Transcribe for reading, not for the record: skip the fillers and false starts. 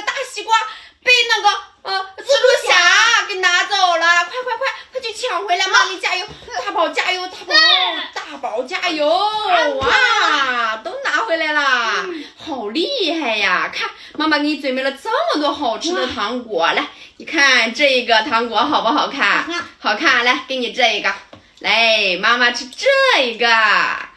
大西瓜被那个蜘蛛侠给拿走了，快去抢回来！妈咪加油，大宝加油，大宝加油！哇，都拿回来了，好厉害呀！看，妈妈给你准备了这么多好吃的糖果，来，你看这个糖果好不好看？好看，来，给你这个，来，妈妈吃这个。